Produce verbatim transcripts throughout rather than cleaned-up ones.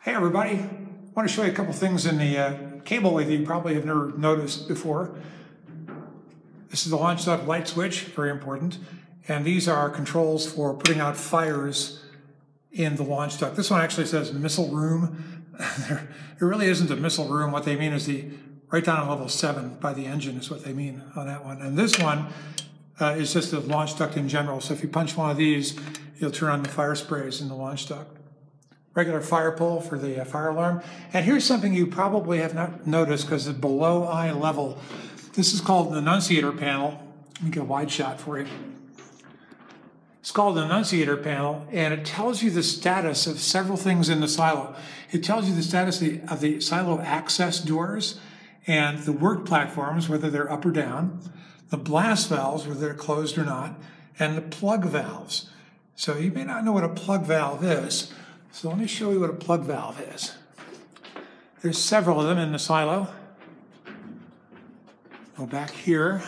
Hey everybody, I want to show you a couple things in the uh, cable that you probably have never noticed before. This is the launch duct light switch, very important, and these are controls for putting out fires in the launch duct. This one actually says missile room. There really isn't a missile room. What they mean is the right down on level seven by the engine is what they mean on that one. And this one uh, is just a launch duct in general. So if you punch one of these, you'll turn on the fire sprays in the launch duct. Regular fire pole for the uh, fire alarm. And here's something you probably have not noticed because it's below eye level. This is called an annunciator panel. Let me get a wide shot for you. It's called an annunciator panel, and it tells you the status of several things in the silo. It tells you the status of the, of the silo access doors and the work platforms, whether they're up or down, the blast valves, whether they're closed or not, and the plug valves. So you may not know what a plug valve is. So let me show you what a plug valve is. There's several of them in the silo. Go back here.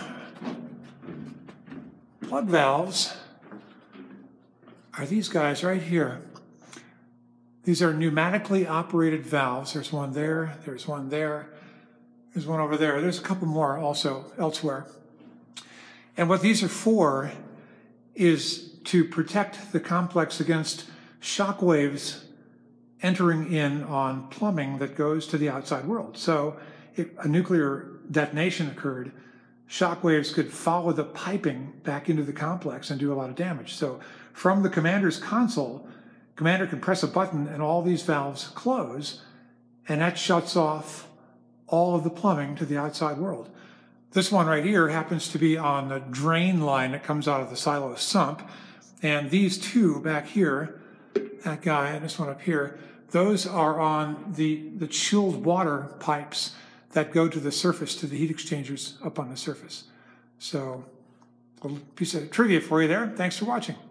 Plug valves are these guys right here. These are pneumatically operated valves. There's one there, there's one there, there's one over there. There's a couple more also elsewhere. And what these are for is to protect the complex against shockwaves entering in on plumbing that goes to the outside world. So if a nuclear detonation occurred, shockwaves could follow the piping back into the complex and do a lot of damage. So from the commander's console, commander can press a button and all these valves close, and that shuts off all of the plumbing to the outside world. This one right here happens to be on the drain line that comes out of the silo sump, and these two back here, that guy and this one up here, those are on the, the chilled water pipes that go to the surface, to the heat exchangers up on the surface. So a little piece of trivia for you there. Thanks for watching.